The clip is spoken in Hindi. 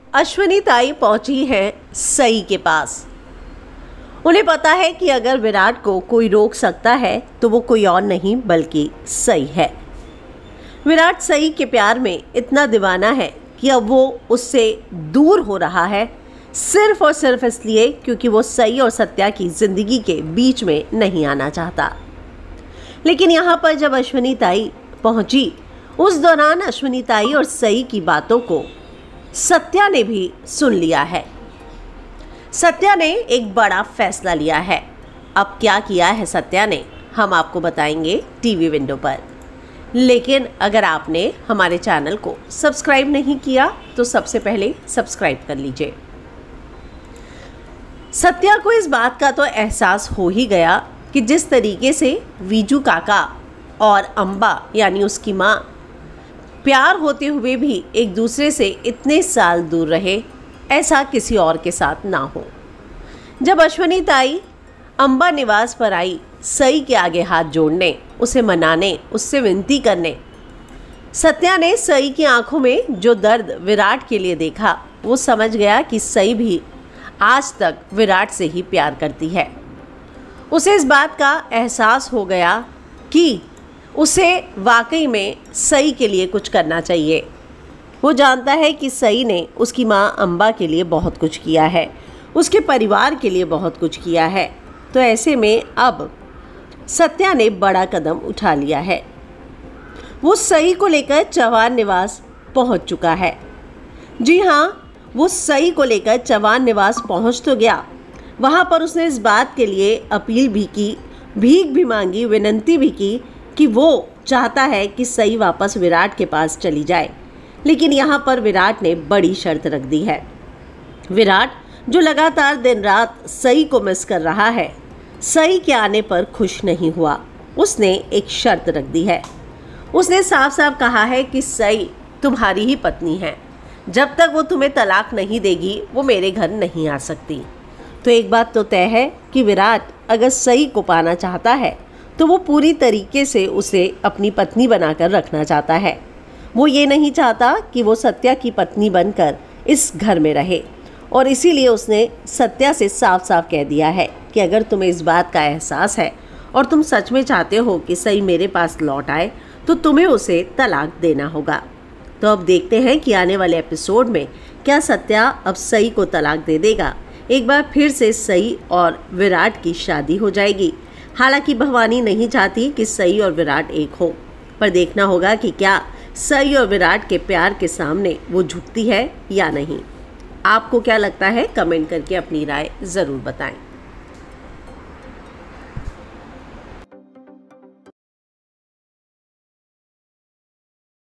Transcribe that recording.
अश्विनी ताई पहुंची हैं सई के पास। उन्हें पता है कि अगर विराट को कोई रोक सकता है तो वो कोई और नहीं बल्कि सई है। विराट सई के प्यार में इतना दीवाना है कि अब वो उससे दूर हो रहा है, सिर्फ और सिर्फ इसलिए क्योंकि वो सई और सत्या की ज़िंदगी के बीच में नहीं आना चाहता। लेकिन यहाँ पर जब अश्विनी ताई पहुंची, उस दौरान अश्विनी ताई और सई की बातों को सत्या ने भी सुन लिया है। सत्या ने एक बड़ा फैसला लिया है। अब क्या किया है सत्या ने, हम आपको बताएंगे टीवी विंडो पर। लेकिन अगर आपने हमारे चैनल को सब्सक्राइब नहीं किया तो सबसे पहले सब्सक्राइब कर लीजिए। सत्या को इस बात का तो एहसास हो ही गया कि जिस तरीके से वीजू काका और अम्बा यानी उसकी माँ प्यार होते हुए भी एक दूसरे से इतने साल दूर रहे, ऐसा किसी और के साथ ना हो। जब अश्विनी ताई अम्बा निवास पर आई सई के आगे हाथ जोड़ने, उसे मनाने, उससे विनती करने, सत्या ने सई की आंखों में जो दर्द विराट के लिए देखा, वो समझ गया कि सई भी आज तक विराट से ही प्यार करती है। उसे इस बात का एहसास हो गया कि उसे वाकई में सई के लिए कुछ करना चाहिए। वो जानता है कि सई ने उसकी माँ अम्बा के लिए बहुत कुछ किया है, उसके परिवार के लिए बहुत कुछ किया है। तो ऐसे में अब सत्या ने बड़ा कदम उठा लिया है। वो सई को लेकर चौहान निवास पहुंच चुका है। जी हाँ, वो सई को लेकर चौहान निवास पहुंच तो गया। वहाँ पर उसने इस बात के लिए अपील भी की, भीख भी मांगी, विनती भी की कि वो चाहता है कि सई वापस विराट के पास चली जाए। लेकिन यहाँ पर विराट ने बड़ी शर्त रख दी है। विराट जो लगातार दिन रात सई को मिस कर रहा है, सई के आने पर खुश नहीं हुआ। उसने एक शर्त रख दी है। उसने साफ साफ कहा है कि सई तुम्हारी ही पत्नी है, जब तक वो तुम्हें तलाक नहीं देगी वो मेरे घर नहीं आ सकती। तो एक बात तो तय है कि विराट अगर सई को पाना चाहता है तो वो पूरी तरीके से उसे अपनी पत्नी बनाकर रखना चाहता है। वो ये नहीं चाहता कि वो सत्या की पत्नी बनकर इस घर में रहे, और इसीलिए उसने सत्या से साफ साफ कह दिया है कि अगर तुम्हें इस बात का एहसास है और तुम सच में चाहते हो कि सई मेरे पास लौट आए तो तुम्हें उसे तलाक देना होगा। तो अब देखते हैं कि आने वाले एपिसोड में क्या सत्या अब सई को तलाक दे देगा। एक बार फिर से सई और विराट की शादी हो जाएगी। हालांकि भवानी नहीं चाहती कि सई और विराट एक हो, पर देखना होगा कि क्या सई और विराट के प्यार के सामने वो झुकती है या नहीं। आपको क्या लगता है, कमेंट करके अपनी राय ज़रूर बताएं।